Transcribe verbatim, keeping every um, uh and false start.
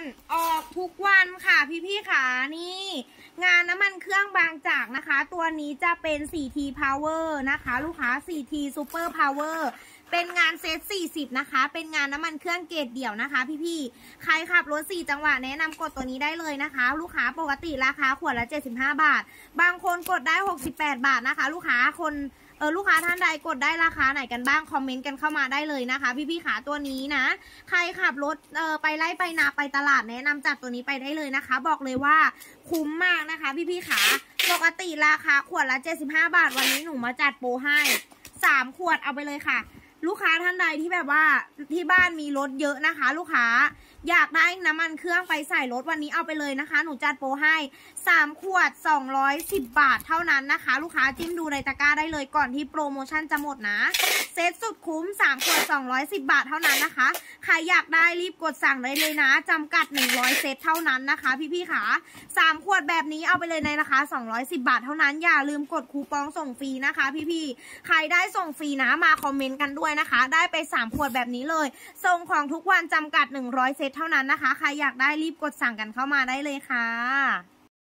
ออกทุกวันค่ะพี่ๆค่ะนี่งานน้ำมันเครื่องบางจากนะคะตัวนี้จะเป็น โฟร์ ที Power นะคะลูกค้า โฟร์ ที Super Power เป็นงานเซตสี่สิบนะคะเป็นงานน้ำมันเครื่องเกรดเดี่ยวนะคะพี่ๆใครขับรถสี่จังหวะแนะนำกดตัวนี้ได้เลยนะคะลูกค้าปกติราคาขวดละเจ็ดสิบห้าบาทบางคนกดได้หกสิบแปดบาทนะคะลูกค้าคนเออลูกค้าท่านใดกดได้ราคาไหนกันบ้างคอมเมนต์กันเข้ามาได้เลยนะคะพี่ๆขาตัวนี้นะใครขับรถเออไปไล่ไปนาไปตลาดแนะนำจัดตัวนี้ไปได้เลยนะคะบอกเลยว่าคุ้มมากนะคะพี่ๆขาปกติราคาขวดละเจ็ดสิบห้าบาทวันนี้หนูมาจัดโปรให้สามขวดเอาไปเลยค่ะลูกค้าท่านใดที่แบบว่าที่บ้านมีรถเยอะนะคะลูกค้าอยากได้น้ำมันเครื่องไปใส่รถวันนี้เอาไปเลยนะคะหนูจัดโปรให้สามขวดสองร้อยสิบบาทเท่านั้นนะคะลูกค้าจิ้มดูในตะกร้าได้เลยก่อนที่โปรโมชั่นจะหมดนะเซตสุดคุ้มสามขวดสองร้อยสิบบาทเท่านั้นนะคะใครอยากได้รีบกดสั่งได้เลยนะจำกัดหนึ่งร้อยเซตเท่านั้นนะคะพี่ๆค่ะสามขวดแบบนี้เอาไปเลยในราคาสองร้อยสิบบาทเท่านั้นอย่าลืมกดคูปองส่งฟรีนะคะพี่ๆใครได้ส่งฟรีนะมาคอมเมนต์กันด้วยนะคะได้ไปสามขวดแบบนี้เลยส่งของทุกวันจำกัดหนึ่งร้อยเซตเท่านั้นนะคะใครอยากได้รีบกดสั่งกันเข้ามาได้เลยค่ะ